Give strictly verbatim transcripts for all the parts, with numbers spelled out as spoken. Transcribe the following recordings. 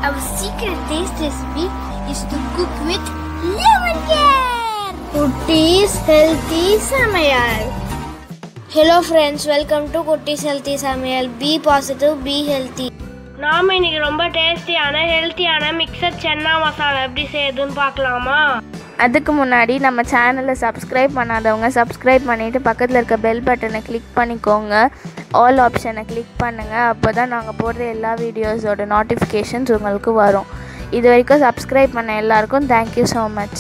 Our secret taste recipe is to cook with lemon care. Kutties Healthy Samayal. Hello friends, welcome to Kutties Healthy Samayal. Be positive, be healthy. நாம இன்னைக்கு ரொம்ப டேஸ்டியான ஹெல்த்தியான mixed chana masala எப்படி செய்யுதுன்னு பார்க்கலாமா? அதுக்கு முன்னாடி நம்ம சேனலை சப்ஸ்கிரைப் பண்ணாதவங்க சப்ஸ்கிரைப் பண்ணிவிட்டு பக்கத்தில் இருக்க பெல் பட்டனை கிளிக் பண்ணிக்கோங்க. ஆல் ஆப்ஷனை கிளிக் பண்ணுங்கள். அப்போ தான் நாங்கள் போடுற எல்லா வீடியோஸோட நோட்டிஃபிகேஷன்ஸ் உங்களுக்கு வரும். இது வரைக்கும் சப்ஸ்கிரைப் பண்ண எல்லாருக்கும் தேங்க்யூ ஸோ மச்.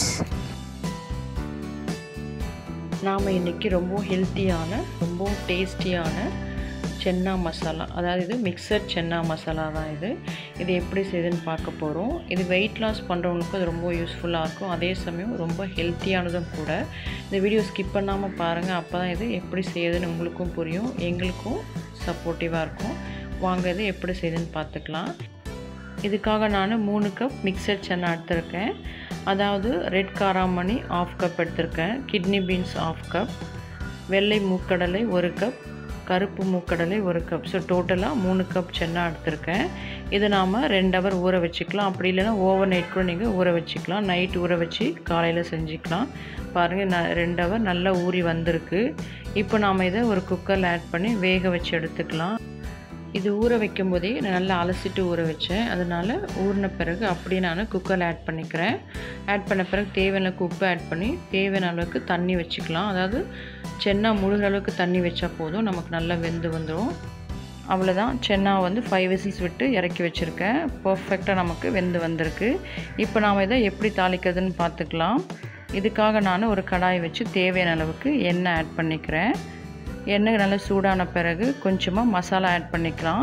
நாம் இன்றைக்கி ரொம்ப ஹெல்த்தியான ரொம்ப டேஸ்டியான சென்னா மசாலா, அதாவது இது மிக்சட் சென்னா மசாலா தான். இது இது எப்படி செய்யுதுன்னு பார்க்க போகிறோம். இது வெயிட் லாஸ் பண்ணுறவங்களுக்கு அது ரொம்ப யூஸ்ஃபுல்லாக இருக்கும், அதே சமயம் ரொம்ப ஹெல்த்தியானதும் கூட. இந்த வீடியோ ஸ்கிப் பண்ணாமல் பாருங்கள், அப்போ தான் இது எப்படி செய்யுதுன்னு உங்களுக்கும் புரியும், எங்களுக்கும் சப்போர்ட்டிவாக இருக்கும். வாங்க இது எப்படி செய்யுதுன்னு பார்த்துக்கலாம். இதுக்காக நான் மூணு கப் மிக்சட் சென்னா எடுத்திருக்கேன். அதாவது ரெட் காராமணி ஆஃப் கப் எடுத்திருக்கேன், கிட்னி பீன்ஸ் ஆஃப் கப், வெள்ளை மூக்கடலை ஒரு கப், கருப்பு மூக்கடலை ஒரு கப். ஸோ டோட்டலாக மூணு கப் சென்னா எடுத்திருக்கேன். இதை நாம் ரெண்டு ஹவர் ஊற வச்சுக்கலாம். அப்படி இல்லைன்னா ஓவர் நைட் கூட நீங்கள் ஊற வச்சுக்கலாம். நைட் ஊற வச்சு காலையில் செஞ்சுக்கலாம். பாருங்கள், நான் ரெண்டு ஹவர் நல்லா ஊறி வந்திருக்கு. இப்போ நாம் இதை ஒரு குக்கரில் ஆட் பண்ணி வேக வச்சு எடுத்துக்கலாம். இது ஊற வைக்கும் போதே நான் நல்லா அலசிட்டு ஊற வச்சேன். அதனால் ஊறின பிறகு அப்படியே நான் குக்கரில் ஆட் பண்ணிக்கிறேன். ஆட் பண்ண பிறகு தேவையான அளவுக்கு உப்பு ஆட் பண்ணி தேவையான அளவுக்கு தண்ணி வச்சுக்கலாம். அதாவது சென்னா முழுகிற அளவுக்கு தண்ணி வச்சா போதும், நமக்கு நல்லா வெந்து வந்துடும். அவ்வளோதான், சென்னா வந்து ஃபைவ் விசில்ஸ் விட்டு இறக்கி வச்சுருக்கேன். பர்ஃபெக்டாக நமக்கு வெந்து வந்திருக்கு. இப்போ நாம் இதை எப்படி தாளிக்கிறதுன்னு பார்த்துக்கலாம். இதுக்காக நான் ஒரு கடாய் வச்சு தேவையான அளவுக்கு எண்ணெய் ஆட் பண்ணிக்கிறேன். எண்ணெய் நல்லா சூடான பிறகு கொஞ்சமாக மசாலா ஆட் பண்ணிக்கலாம்.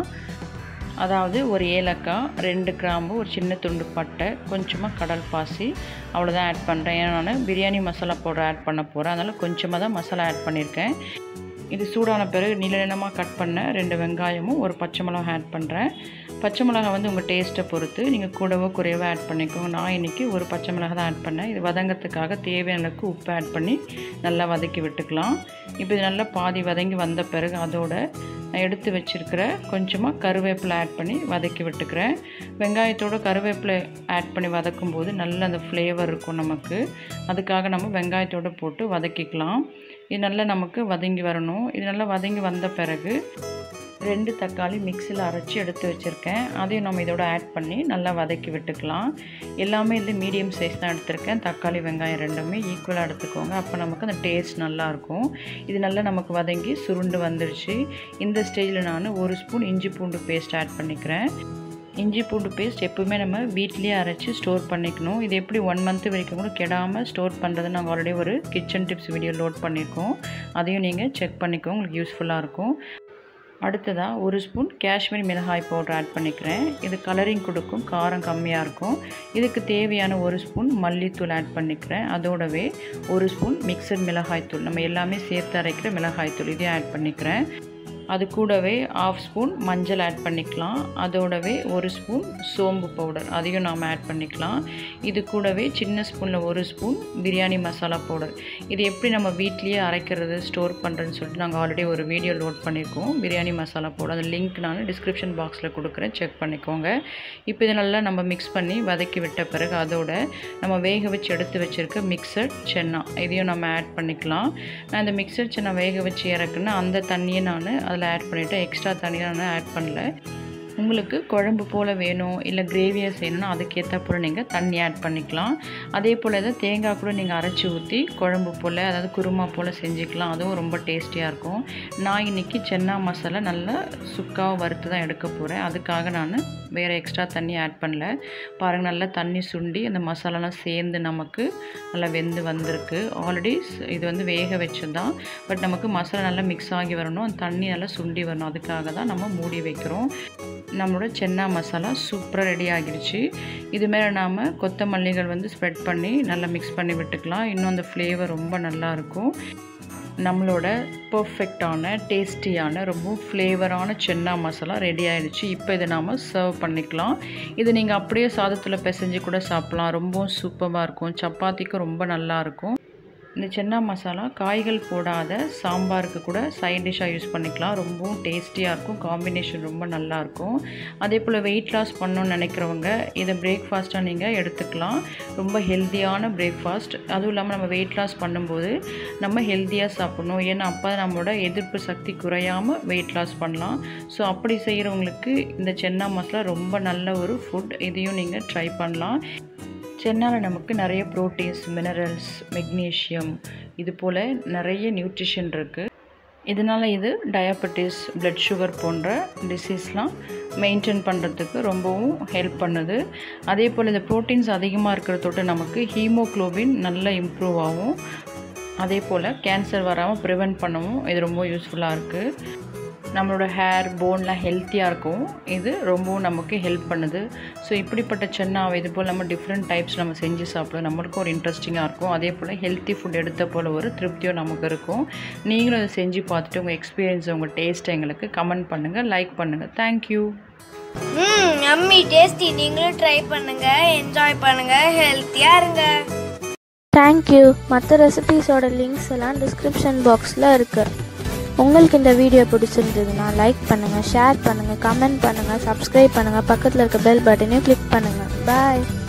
அதாவது ஒரு ஏலக்காய், ரெண்டு கிராம்பு, ஒரு சின்ன துண்டு பட்டை, கொஞ்சமாக கடல் பாசி, அவ்வளோதான் ஆட் பண்ணுறேன். ஏன்னா நான் பிரியாணி மசாலா பவுடர் ஆட் பண்ண போகிறேன், அதனால் கொஞ்சமாக தான் மசாலா ஆட் பண்ணியிருக்கேன். இது சூடான பிறகு நீள நீளமாக கட் பண்ண ரெண்டு வெங்காயமும் ஒரு பச்சை மிளகா ஆட் பண்ணுறேன். பச்சை மிளகா வந்து உங்கள் டேஸ்ட்டை பொறுத்து நீங்கள் கூடவோ குறைவோ ஆட் பண்ணிக்கோங்க. நான் இன்றைக்கி ஒரு பச்சை மிளகா தான் ஆட் பண்ணேன். இது வதங்கிறதுக்காக தேவையான அளவுக்கு உப்பு ஆட் பண்ணி நல்லா வதக்கி விட்டுக்கலாம். இப்போ இது நல்லா பாதி வதங்கி வந்த பிறகு அதோட நான் எடுத்து வச்சுருக்கிற கொஞ்சமாக கருவேப்பிலை ஆட் பண்ணி வதக்கி விட்டுக்கிறேன். வெங்காயத்தோட கருவேப்பிலை ஆட் பண்ணி வதக்கும் போது நல்ல அந்த ஃப்ளேவர் இருக்கும் நமக்கு. அதுக்காக நம்ம வெங்காயத்தோடு போட்டு வதக்கிக்கலாம். இது நல்லா நமக்கு வதங்கி வரணும். இது நல்லா வதங்கி வந்த பிறகு ரெண்டு தக்காளி மிக்சியில் அரைச்சி எடுத்து வச்சுருக்கேன். அதையும் நம்ம இதோட ஆட் பண்ணி நல்லா வதக்கி விட்டுக்கலாம். எல்லாமே இது மீடியம் சைஸ் தான் எடுத்திருக்கேன். தக்காளி வெங்காயம் ரெண்டுமே ஈக்குவலாக எடுத்துக்கோங்க, அப்போ நமக்கு அந்த டேஸ்ட் நல்லாயிருக்கும். இது நல்லா நமக்கு வதங்கி சுருண்டு வந்துடுச்சு. இந்த ஸ்டேஜில் நான் ஒரு ஸ்பூன் இஞ்சி பூண்டு பேஸ்ட் ஆட் பண்ணிக்கிறேன். இஞ்சி பூண்டு பேஸ்ட் எப்பவுமே நம்ம வீட்லேயே அரைச்சி ஸ்டோர் பண்ணிக்கணும். இது எப்படி ஒன் மந்த் வரைக்கும் கூட கெடாமல் ஸ்டோர் பண்ணுறது நாங்கள் ஆல்ரெடி ஒரு கிச்சன் டிப்ஸ் வீடியோ லோட் பண்ணியிருக்கோம். அதையும் நீங்கள் செக் பண்ணிக்கோங்க, உங்களுக்கு யூஸ்ஃபுல்லாக இருக்கும். அடுத்ததாக ஒரு ஸ்பூன் காஷ்மீரி மிளகாய் பவுடர் ஆட் பண்ணிக்கிறேன். இது கலரிங் கொடுக்கும், காரம் கம்மியாக இருக்கும். இதுக்கு தேவையான ஒரு ஸ்பூன் மல்லித்தூள் ஆட் பண்ணிக்கிறேன். அதோடவே ஒரு ஸ்பூன் மிக்சட் மிளகாய்த்தூள், நம்ம எல்லாமே சேர்த்து அரைக்கிற மிளகாய்த்தூள், இதையும் ஆட் பண்ணிக்கிறேன். அது கூடவே ஆஃப் ஸ்பூன் மஞ்சள் ஆட் பண்ணிக்கலாம். அதோடவே ஒரு ஸ்பூன் சோம்பு பவுடர், அதையும் நாம் ஆட் பண்ணிக்கலாம். இது கூடவே சின்ன ஸ்பூனில் ஒரு ஸ்பூன் பிரியாணி மசாலா பவுடர். இது எப்படி நம்ம வீட்லேயே அரைக்கிறது ஸ்டோர் பண்ணுறதுன்னு சொல்லிட்டு நாங்கள் ஆல்ரெடி ஒரு வீடியோ லோட் பண்ணியிருக்கோம், பிரியாணி மசாலா பவுடர். அந்த லிங்க் நான் டிஸ்கிரிப்ஷன் பாக்ஸில் கொடுக்குறேன், செக் பண்ணிக்கோங்க. இப்போ இதை நல்லா நம்ம மிக்ஸ் பண்ணி வதக்கி விட்ட பிறகு அதோட நம்ம வேக வச்சு எடுத்து வச்சுருக்க மிக்சட் சென்னா இதையும் நம்ம ஆட் பண்ணிக்கலாம். நான் இந்த மிக்சட் சென்னா வேக வச்சு இறக்குன்னா அந்த தண்ணியை நான் அதில் ஆட் பண்ணிவிட்டு எக்ஸ்ட்ரா தண்ணியை நான் ஆட் பண்ணல. உங்களுக்கு குழம்பு போல் வேணும் இல்லை கிரேவியாக செய்யணும்னா அதுக்கேற்ற போல் நீங்கள் தண்ணி ஆட் பண்ணிக்கலாம். அதே போல் எதாவது தேங்காய் கூட நீங்கள் அரைச்சி ஊற்றி குழம்பு போல், அதாவது குருமா போல் செஞ்சுக்கலாம். அதுவும் ரொம்ப டேஸ்டியாக இருக்கும். நான் இன்றைக்கி சென்னா மசாலா நல்லா சுக்காக வறுத்து தான் எடுக்க போகிறேன். அதுக்காக நான் வேறு எக்ஸ்ட்ரா தண்ணி ஆட் பண்ணல. பாருங்கள், நல்லா தண்ணி சுண்டி அந்த மசாலாலாம் சேர்ந்து நமக்கு நல்லா வெந்து வந்திருக்கு. ஆல்ரெடி இது வந்து வேக வச்சு தான், பட் நமக்கு மசாலா நல்லா மிக்ஸ் ஆகி வரணும், அந்த தண்ணி நல்லா சுண்டி வரணும். அதுக்காக தான் நம்ம மூடி வைக்கிறோம். நம்மளோட சென்னா மசாலா சூப்பராக ரெடி ஆகிடுச்சு. இது மேலே நாம் கொத்தமல்லிகள் வந்து ஸ்ப்ரெட் பண்ணி நல்லா மிக்ஸ் பண்ணி விட்டுக்கலாம். இன்னும் அந்த ஃப்ளேவர் ரொம்ப நல்லாயிருக்கும். நம்மளோட பர்ஃபெக்டான டேஸ்டியான ரொம்ப ஃப்ளேவரான சென்னா மசாலா ரெடி ஆகிடுச்சு. இப்போ இதை நாம் சர்வ் பண்ணிக்கலாம். இது நீங்கள் அப்படியே சாதத்தில் பிசைஞ்சு கூட சாப்பிட்லாம், ரொம்ப சூப்பராக இருக்கும். சப்பாத்திக்கும் ரொம்ப நல்லாயிருக்கும். இந்த சென்னா மசாலா காய்கள் போடாத சாம்பாருக்கு கூட சைட் டிஷ்ஷாக யூஸ் பண்ணிக்கலாம். ரொம்பவும் டேஸ்டியாக இருக்கும். காம்பினேஷன் ரொம்ப நல்லாயிருக்கும். அதே போல் வெயிட் லாஸ் பண்ணணும்னு நினைக்கிறவங்க இதை பிரேக்ஃபாஸ்ட்டாக நீங்கள் எடுத்துக்கலாம். ரொம்ப ஹெல்த்தியான பிரேக்ஃபாஸ்ட். அதுவும் இல்லாமல் நம்ம வெயிட் லாஸ் பண்ணும்போது நம்ம ஹெல்த்தியாக சாப்பிட்ணும். ஏன்னா அப்போ நம்மளோட எதிர்ப்பு சக்தி குறையாமல் வெயிட் லாஸ் பண்ணலாம். ஸோ அப்படி செய்கிறவங்களுக்கு இந்த சென்னா மசாலா ரொம்ப நல்ல ஒரு ஃபுட். இதையும் நீங்கள் ட்ரை பண்ணலாம். சென்னாவில் நமக்கு நிறைய ப்ரோட்டீன்ஸ், மினரல்ஸ், மெக்னீஷியம் இது போல் நிறைய நியூட்ரிஷன் இருக்குது. இதனால் இது டயபெட்டிஸ், பிளட் சுகர் போன்ற டிசீஸ்லாம் மெயின்டைன் பண்ணுறதுக்கு ரொம்பவும் ஹெல்ப் பண்ணுது. அதே போல் இந்த ப்ரோட்டீன்ஸ் அதிகமாக இருக்கிறதோட நமக்கு ஹீமோக்ளோபின் நல்லா இம்ப்ரூவ் ஆகும். அதே போல் கேன்சர் வராமல் ப்ரிவெண்ட் பண்ணவும் இது ரொம்ப யூஸ்ஃபுல்லாக இருக்குது. நம்மளோட ஹேர், போன்லாம் ஹெல்த்தியாக இருக்கும். இது ரொம்பவும் நமக்கு ஹெல்ப் பண்ணுது. ஸோ இப்படிப்பட்ட சென்னாவை இது போல் நம்ம டிஃப்ரெண்ட் டைப்ஸ் நம்ம செஞ்சு சாப்பிடுவோம். நம்மளுக்கும் ஒரு இன்ட்ரெஸ்டிங்காக இருக்கும். அதே போல் ஹெல்த்தி ஃபுட் எடுத்த போல் ஒரு திருப்தியும் நமக்கு இருக்கும். நீங்களும் அதை செஞ்சு பார்த்துட்டு உங்கள் எக்ஸ்பீரியன்ஸ், உங்கள் டேஸ்ட்டை எங்களுக்கு கமெண்ட் பண்ணுங்கள், லைக் பண்ணுங்கள். தேங்க்யூ. ம் அம்மி டேஸ்டி. நீங்களும் ட்ரை பண்ணுங்க, என்ஜாய் பண்ணுங்க, ஹெல்த்தியாக இருங்க. தேங்க்யூ. மற்ற ரெசிபீஸோட லிங்க்ஸ் எல்லாம் டிஸ்கிரிப்ஷன் பாக்ஸில் இருக்குது. உங்களுக்கு இந்த வீடியோ பிடிச்சிருந்ததுன்னா லைக் பண்ணுங்கள், ஷேர் பண்ணுங்கள், கமெண்ட் பண்ணுங்கள், சப்ஸ்கிரைப் பண்ணுங்கள், பக்கத்தில் இருக்க பெல் பட்டனையும் கிளிக் பண்ணுங்கள். பாய்.